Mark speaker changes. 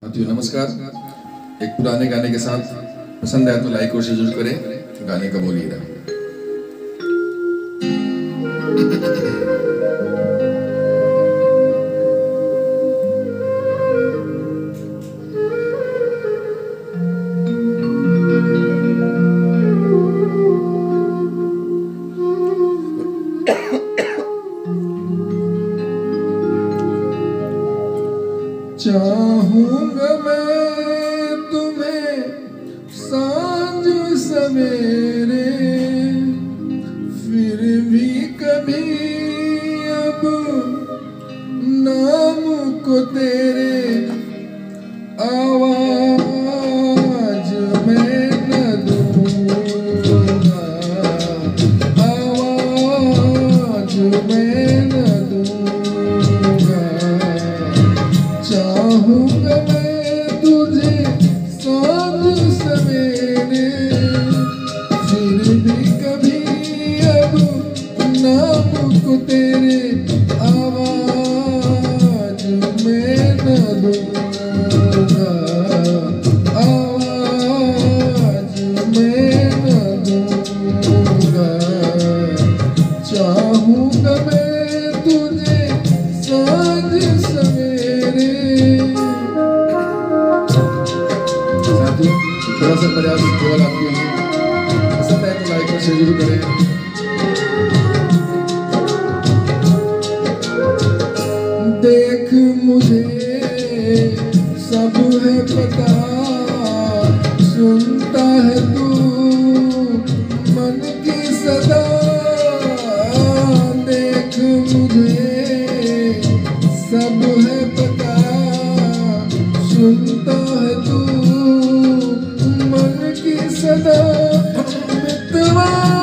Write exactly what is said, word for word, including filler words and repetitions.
Speaker 1: साथियों नमस्कार। एक पुराने गाने के साथ पसंद आया तो लाइक और शेयर जरूर करें। गाने का बोलिएगा।
Speaker 2: चाहूंगा मैं तुम्हें सांझ सवेरे, फिर भी कभी अब नाम को तेरे आवाज मैं न दूंगा, आवाज मैं न दूंगा। चाहूंगा मैं तुझे सांझ सवेरे, फिर भी कभी अब नाम को तेरे आवाज मैं न दूंगा, आवाज मैं न दूंगा। चाहूंगा मैं तुझे सांझ सवेरे।
Speaker 1: थोड़ा सा प्रयास केवल आपके लिए पसंद है तो लाइक और शेयर जरूर करें।
Speaker 2: देख मुझे सब है पता, सुनता है तू मन की सदा। देख मुझे सब है पता, सुनता है तू मन की सदा। मितवा